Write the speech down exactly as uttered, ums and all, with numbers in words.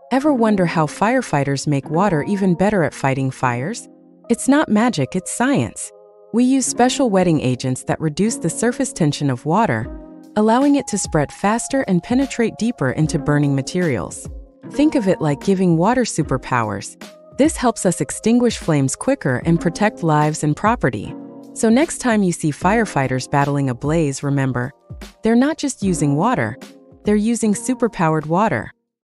Ever wonder how firefighters make water even better at fighting fires? It's not magic, it's science. We use special wetting agents that reduce the surface tension of water, allowing it to spread faster and penetrate deeper into burning materials. Think of it like giving water superpowers. This helps us extinguish flames quicker and protect lives and property. So next time you see firefighters battling a blaze, remember, they're not just using water, they're using superpowered water.